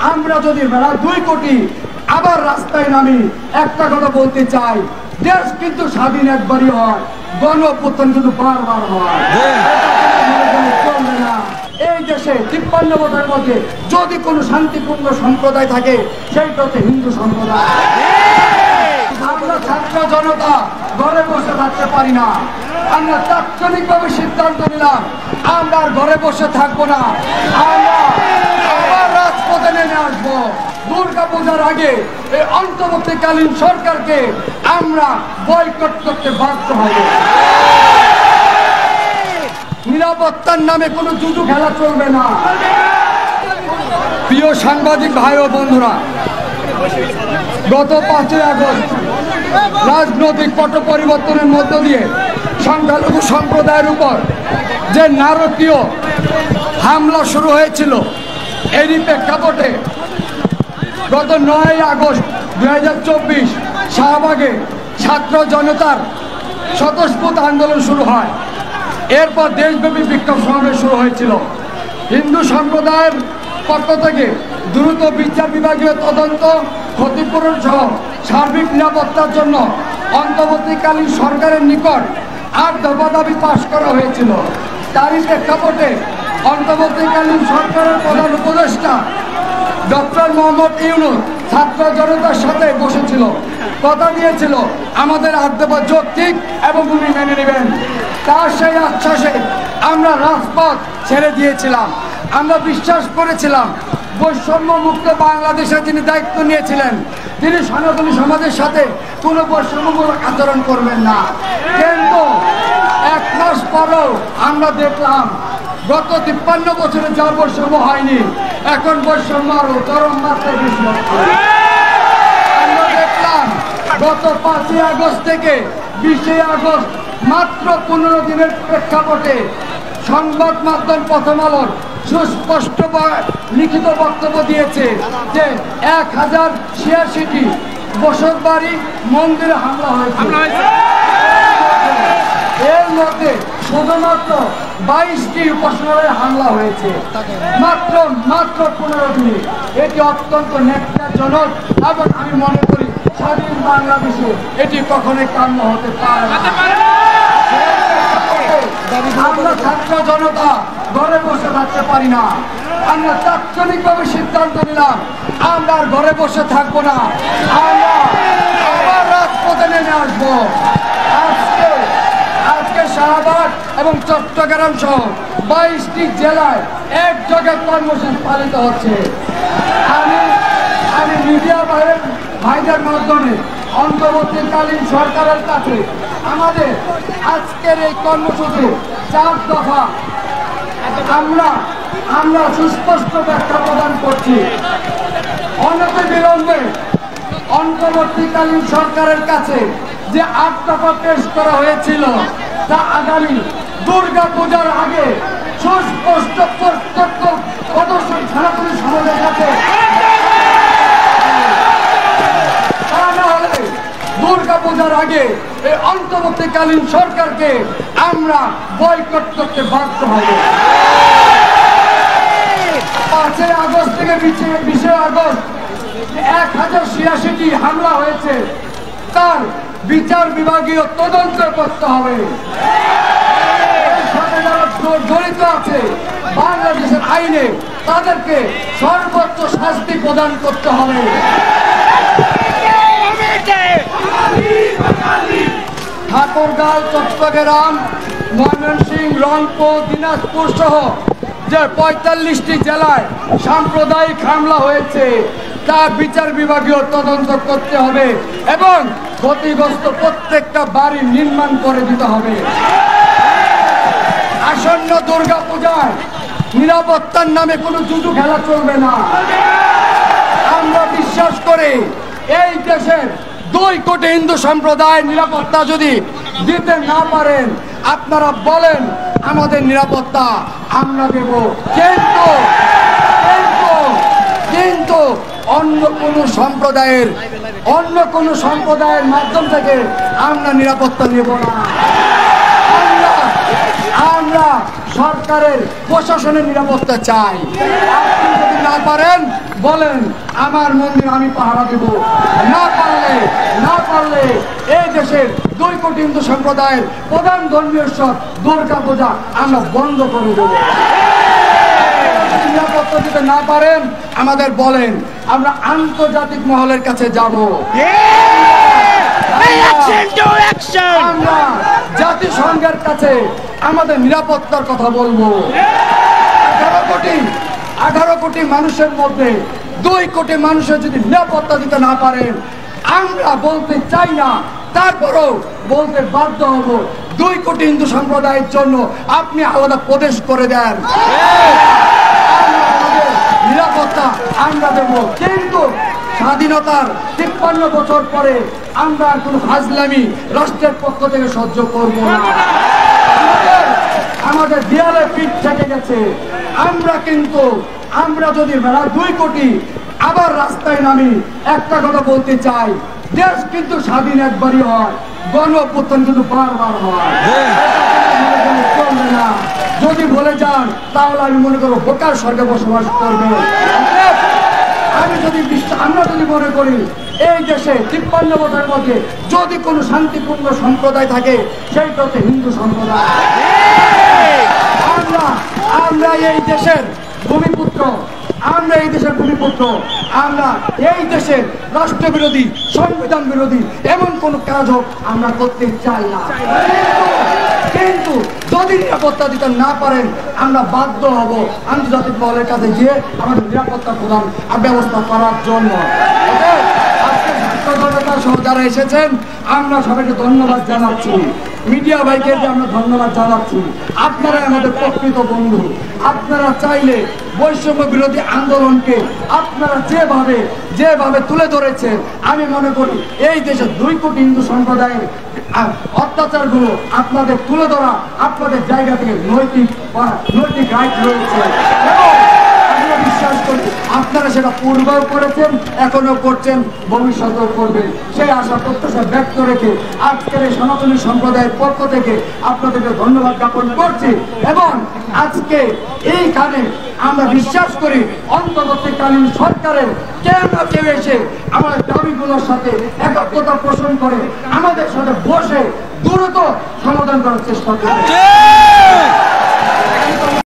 আমরা যদি 2 কোটি আবার রাস্তায় নামি, একটা কথা বলতে চাই, দেশ কিন্তু স্বাধীন একবারই হয়, গণ অভ্যুত্থান কিন্তু বারবার হয়। চলবে না। এই দেশে 53 বছরের মধ্যে যদি কোনো শান্তিপূর্ণ সম্প্রদায় থাকে, সেইটা হচ্ছে হিন্দু সম্প্রদায়। আমরা ছাত্র জনতা ঘরে বসে থাকতে পারি না। আমরা তাৎক্ষণিকভাবে সিদ্ধান্ত নিলাম, আমরা আর ঘরে বসে থাকবো না, আমরা আবার রাজপথে নেমে আসবো। দুর্গা পূজার আগে এই অন্তর্বর্তীকালীন সরকারকে আমরা বয়কট করতে বাধ্য হব। নিরাপত্তার নামে কোনো জুজু খেলা চলবে না। প্রিয় সাংবাদিক ভাই ও বন্ধুরা, গত 5ই আগস্ট রাজনৈতিক পট পরিবর্তনের মধ্য দিয়ে সংখ্যালঘু সম্প্রদায়ের উপর যে নারকীয় হামলা শুরু হয়েছিল, এরই প্রেক্ষাপটে গত 9ই আগস্ট 2024 শাহবাগে ছাত্র জনতার স্বতঃস্ফূর্ত আন্দোলন শুরু হয়। এরপর দেশব্যাপী বিক্ষোভ সমাবেশ শুরু হয়েছিল। হিন্দু সম্প্রদায়ের পক্ষ থেকে দ্রুত বিচার বিভাগীয় তদন্ত, ক্ষতিপূরণ সহ সার্বিক নিরাপত্তার জন্য অন্তর্বর্তীকালীন সরকারের নিকট 8 দফা দাবি পাশ করা হয়েছিল। তারই প্রেক্ষাপটে অন্তর্বর্তীকালীন সরকারের প্রধান উপদেষ্টা ডক্টর মোহাম্মদ ইউনূস ছাত্র জনতার সাথে বসেছিল, কথা দিয়েছিল আমাদের 8 দফা যৌক্তিক এবং উনি মেনে নেবেন। তার সেই আশ্বাসে আমরা রাজপথ ছেড়ে দিয়েছিলাম। আমরা বিশ্বাস করেছিলাম বৈষম্য মুক্ত বাংলাদেশে যিনি দায়িত্ব নিয়েছিলেন, তিনি সনাতনী সমাজের সাথে কোনো বৈষম্যমূলক আচরণ করবেন না। কিন্তু 1 মাস পরেও আমরা দেখলাম গত 53 বছরে যা বৈষম্য হয়নি, এখন বৈষম্য আরো চরম মাত্রায় বেশি হচ্ছে। আমরা দেখলাম গত 5ই আগস্ট থেকে 20 আগস্ট মাত্র 15 দিনের প্রেক্ষাপটে সংবাদ মাধ্যম প্রথম আলোর সুস্পষ্ট লিখিত বক্তব্য দিয়েছে যে 1086টি বসত বাড়ি, মন্দিরে হামলা হয়েছে। এর মধ্যে শুধুমাত্র 22টি উপাসনালয়ে হামলা হয়েছে মাত্র 15 দিনে। এটি অত্যন্ত ন্যাক্কারজনক এবং আমি মনে করি স্বাধীন বাংলাদেশে এটি কখনোই কাম্য হতে পারে না। আমরা ছাত্র জনতা ঘরে বসে থাকতে পারি না। আমরা তাৎক্ষণিকভাবে সিদ্ধান্ত নিলাম, আমরা আর ঘরে বসে থাকবো না, আমরা আবার রাজপথে নেমে আসবো। আজকে শাহবাগ এবং চট্টগ্রাম সহ 22টি জেলায় একযোগে কর্মসূচি পালিত হচ্ছে। আমি মিডিয়া ভাইদের মাধ্যমে অন্তর্বর্তীকালীন সরকারের কাছে আমাদের আজকের এই কর্মসূচি 4 দফা আমরা সুস্পষ্ট ব্যাখ্যা প্রদান করছি। অনতিবিলম্বে অন্তর্বর্তীকালীন সরকারের কাছে যে 8 দফা পেশ করা হয়েছিল, তা আগামী দুর্গা পূজার আগে সুস্পষ্ট প্রত্যক্ষ প্রদর্শন সনাতনী সমাজের কাছে, দুর্গা পূজার আগে এই অন্তর্বর্তীকালীন সরকারকে আমরা বয়কট করতে বাধ্য হব। 5 আগস্ট থেকে 20 আগস্ট 1086টি হামলা হয়েছে, তার বিচার বিভাগীয় তদন্ত করতে হবে। এর সাথে যারা জড়িত আছে বাংলাদেশের আইনে, তাদেরকে সর্বোচ্চ শাস্তি প্রদান করতে হবে। ঠাকুরগাঁও, চট্টগ্রাম, ময়মনসিংহ, রংপুর, দিনাজপুর সহ যে 45টি জেলায় সাম্প্রদায়িক হামলা হয়েছে, তার বিচার বিভাগীয় তদন্ত করতে হবে এবং ক্ষতিগ্রস্ত প্রত্যেকটা বাড়ি নির্মাণ করে দিতে হবে। আসন্ন দুর্গা পূজায় নিরাপত্তার নামে কোনো জুজু খেলা চলবে না। আমরা বিশ্বাস করি এই দেশের 2 কোটি হিন্দু সম্প্রদায় নিরাপত্তা যদি দিতে না পারেন, আপনারা বলেন আমাদের নিরাপত্তা আমরা দেব, কিন্তু অন্য কোনো সম্প্রদায়ের মাধ্যম থেকে আমরা নিরাপত্তা নেব না। আমরা সরকারের প্রশাসনের নিরাপত্তা চাই। আপনি যদি না না পারেন বলেন, আমার মন্দির আমি পাহারা দেব। না পারলে এই দেশের 2 কোটি হিন্দু সম্প্রদায়ের প্রধান ধর্মীয় উৎসব দুর্গা পূজা আমরা বন্ধ করে দেব। নিরাপত্তা দিতে না পারেন আমাদের বলেন, আমরা আন্তর্জাতিক মহলের কাছে যাব। আমরা জাতিসংঘের কাছে আমাদের নিরাপত্তার কথা বলবো। 18 কোটি মানুষের মধ্যে 2 কোটি মানুষের যদি নিরাপত্তা দিতে না পারেন, আমরা বলতে চাই না, তারপরও বলতে বাধ্য হব, 2 কোটি হিন্দু সম্প্রদায়ের জন্য আপনি আলাদা প্রদেশ করে দেন, নিরাপত্তা আমরা দেব। কিন্তু স্বাধীনতার 53 বছর পরে আমরা কোনো ফাজলামি রাষ্ট্রের পক্ষ থেকে সহ্য করব না। আমাদের দেয়ালে পিঠ থেকে গেছে। আমরা যদি 2 কোটি আবার রাস্তায় নামি, একটা কথা বলতে চাই, দেশ কিন্তু স্বাধীন একবারই হয়, গণ অভ্যুত্থান কিন্তু বারবার হয়। চলবে না। যদি বলে যান তাহলে আমি মনে করবো বোকার স্বর্গে বসবাস করবে। আমরা যদি মনে করি এই দেশে 53 বছরের মধ্যে যদি কোনো শান্তিপূর্ণ সম্প্রদায় থাকে, সেইটা হচ্ছে হিন্দু সম্প্রদায়। আমরা এই দেশের ভূমিপুত্র, আমরা এই দেশের রাষ্ট্রবিরোধী, সংবিধান বিরোধী এমন কোন কাজ হোক আমরা করতে চাই না। কিন্তু যদি নিরাপত্তা দিতে না পারেন, আমরা বাধ্য হব আন্তর্জাতিক মহলের কাছে গিয়ে আমাদের নিরাপত্তা প্রদান ব্যবস্থা করার জন্য। যারা এসেছেন আমরা সবাইকে ধন্যবাদ জানাচ্ছি, মিডিয়া ভাইকে আমরা ধন্যবাদ জানাচ্ছি। আপনারা আমাদের প্রকৃত বন্ধু। আপনারা চাইলে বৈষম্য বিরোধী আন্দোলনকে আপনারা যেভাবে তুলে ধরেছেন, আমি মনে করি এই দেশে 2 কোটি হিন্দু সম্প্রদায়ের অত্যাচারগুলো আপনাদের তুলে ধরা আপনাদের জায়গা থেকে নৈতিক রাইট রয়েছে। আমরা বিশ্বাস করি আপনারা সেটা পূর্বেও করেছেন, এখনো করছেন, ভবিষ্যতেও করবেন। সেই আশা প্রত্যাশা ব্যক্ত রেখে আজকের এই সনাতনী সম্প্রদায়ের পক্ষ থেকে আপনাদেরকে ধন্যবাদ জ্ঞাপন করছি। এবং আজকে এইখানে আমরা বিশ্বাস করি অন্তর্বর্তীকালীন সরকারের কেউ এসে আমাদের দাবিগুলোর সাথে একাত্মতা পোষণ করে আমাদের সাথে বসে দ্রুত সমাধান করার চেষ্টা করে।